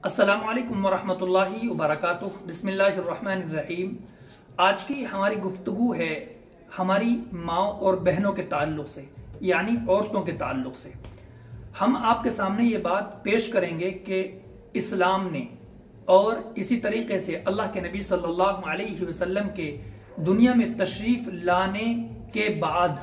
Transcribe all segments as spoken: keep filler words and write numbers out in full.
अस्सलामु अलैकुम वरहमतुल्लाहि वबरकातुहू। बिस्मिल्लाहिर्रहमानिर्रहीम। आज की हमारी गुफ्तगू है हमारी माँ और बहनों के ताल्लुक से, यानी औरतों के ताल्लुक से। हम आपके सामने ये बात पेश करेंगे कि इस्लाम ने और इसी तरीके से अल्लाह के नबी सल्लल्लाहु अलैहि वसल्लम के दुनिया में तशरीफ लाने के बाद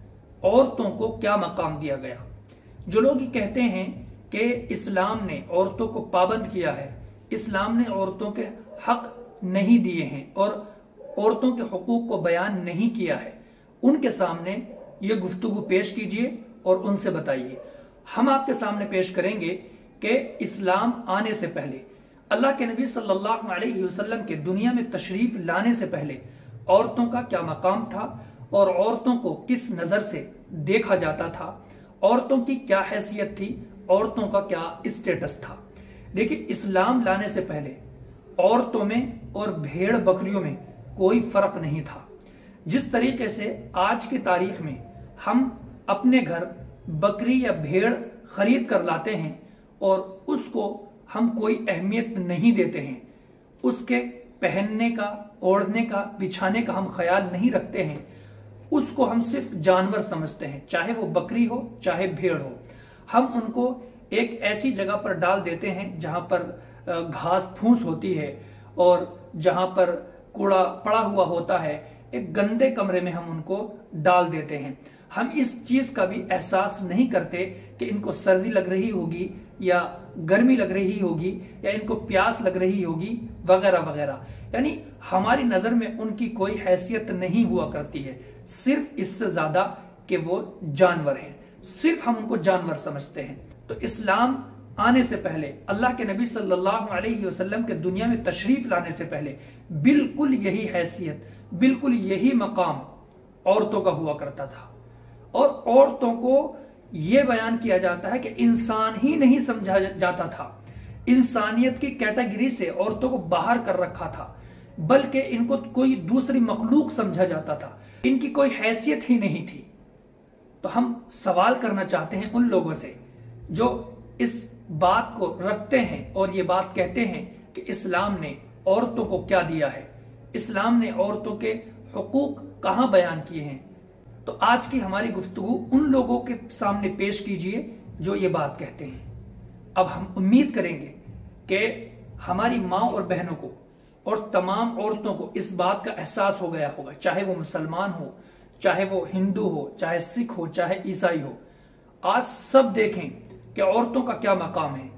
औरतों को क्या मकाम दिया गया। जो लोग ये कहते हैं कि इस्लाम ने औरतों को पाबंद किया है, इस्लाम ने औरतों के हक नहीं दिए हैं और औरतों के हुकूक को बयान नहीं किया है, उनके सामने ये गुफ्तगू पेश कीजिए और उनसे बताइए। हम आपके सामने पेश करेंगे कि इस्लाम आने से पहले, अल्लाह के नबी सल्लल्लाहु अलैहि वसल्लम के दुनिया में तशरीफ लाने से पहले औरतों का क्या मकाम था और औरतों को किस नजर से देखा जाता था, औरतों की क्या हैसियत थी, औरतों का क्या स्टेटस था। देखिए, इस्लाम लाने से पहले औरतों में और भेड़ बकरियों में कोई फर्क नहीं था। जिस तरीके से आज की तारीख में हम अपने घर बकरी या भेड़ खरीद कर लाते हैं और उसको हम कोई अहमियत नहीं देते हैं, उसके पहनने का, ओढ़ने का, बिछाने का हम ख्याल नहीं रखते हैं, उसको हम सिर्फ जानवर समझते हैं, चाहे वो बकरी हो चाहे भेड़ हो। हम उनको एक ऐसी जगह पर डाल देते हैं जहां पर घास फूस होती है और जहां पर कूड़ा पड़ा हुआ होता है, एक गंदे कमरे में हम उनको डाल देते हैं। हम इस चीज का भी एहसास नहीं करते कि इनको सर्दी लग रही होगी या गर्मी लग रही होगी या इनको प्यास लग रही होगी वगैरह वगैरह। यानी हमारी नजर में उनकी कोई हैसियत नहीं हुआ करती है, सिर्फ इससे ज्यादा कि वो जानवर हैं, सिर्फ हम उनको जानवर समझते हैं। तो इस्लाम आने से पहले, अल्लाह के नबी सल्लल्लाहु अलैहि वसल्लम के दुनिया में तशरीफ लाने से पहले बिल्कुल यही हैसियत, बिल्कुल यही मकाम औरतों का हुआ करता था। और औरतों को यह बयान किया जाता है कि इंसान ही नहीं समझा जाता था, इंसानियत की कैटेगरी से औरतों को बाहर कर रखा था, बल्कि इनको कोई दूसरी मखलूक समझा जाता था, इनकी कोई हैसियत ही नहीं थी। तो हम सवाल करना चाहते हैं उन लोगों से जो इस बात को रखते हैं और ये बात कहते हैं कि इस्लाम ने औरतों को क्या दिया है, इस्लाम ने औरतों के हुकूक कहां बयान किए हैं। तो आज की हमारी गुफ्तगू उन लोगों के सामने पेश कीजिए जो ये बात कहते हैं। अब हम उम्मीद करेंगे कि हमारी माँ और बहनों को और तमाम औरतों को इस बात का एहसास हो गया होगा, चाहे वो मुसलमान हो, चाहे वो हिंदू हो, चाहे सिख हो, चाहे ईसाई हो। आज सब देखें कि औरतों का क्या मकाम है।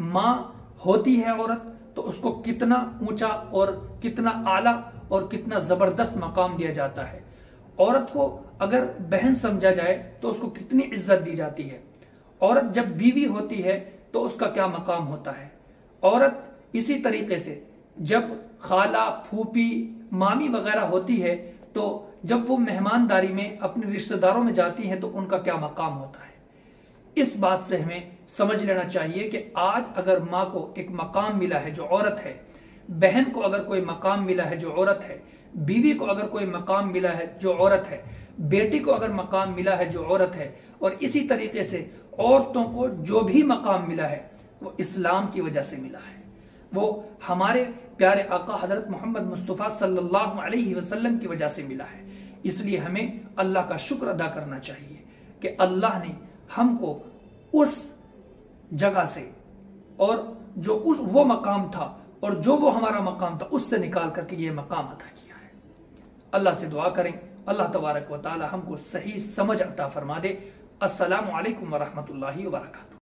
माँ होती है औरत तो उसको कितना ऊंचा और कितना आला और कितना जबरदस्त मकाम दिया जाता है। औरत को अगर बहन समझा जाए तो उसको कितनी इज्जत दी जाती है। औरत जब बीवी होती है तो उसका क्या मकाम होता है। औरत इसी तरीके से जब खाला, फूफी, मामी वगैरह होती है तो जब वो मेहमानदारी में अपने रिश्तेदारों में जाती हैं तो उनका क्या मकाम होता है। इस बात से हमें समझ लेना चाहिए कि आज अगर माँ को एक मकाम मिला है जो औरत है, बहन को अगर कोई मकाम मिला है जो औरत है, बीवी को अगर कोई मकाम मिला है जो औरत है, बेटी को अगर मकाम मिला है जो औरत है, और इसी तरीके से औरतों को जो भी मकाम मिला है वो इस्लाम की वजह से मिला है, वो हमारे प्यारे आका हजरत मोहम्मद मुस्तफ़ा सल्लल्लाहु अलैहि वसल्लम की वजह से मिला है। इसलिए हमें अल्लाह का शुक्र अदा करना चाहिए कि अल्लाह ने हमको उस जगह से और जो उस वो मकाम था और जो वो हमारा मकाम था उससे निकाल करके ये मकाम अता किया है। अल्लाह से दुआ करें, अल्लाह तबारक व तआला हमको सही समझ अता फरमा दे। अस्सलामु अलैकुम व रहमतुल्लाहि व बरकातुहू।